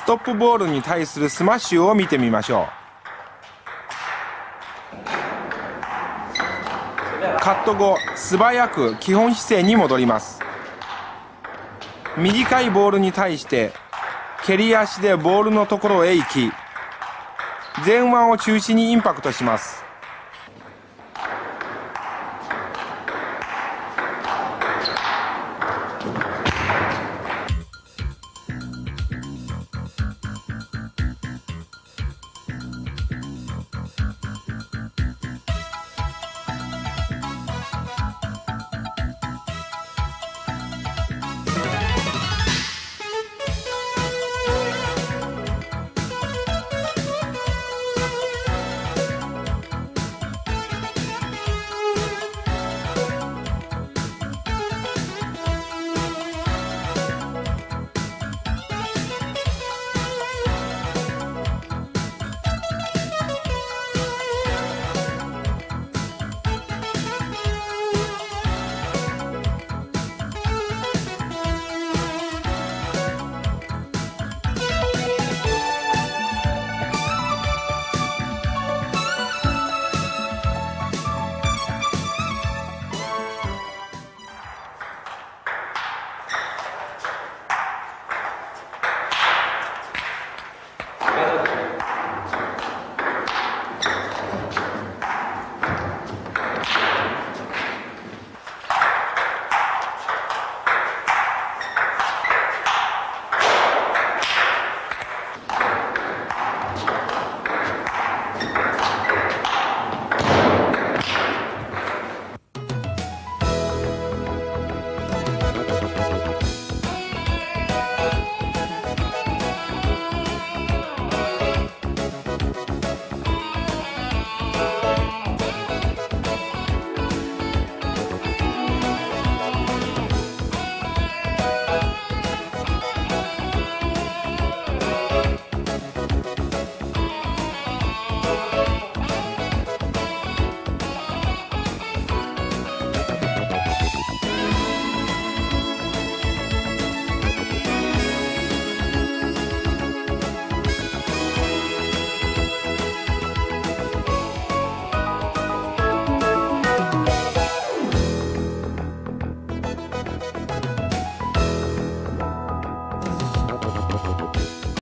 トップボールに対するスマッシュを見てみましょう。カット後、素早く基本姿勢に戻ります。短いボールに対して蹴り足でボールのところへ行き、前腕を中心にインパクトします。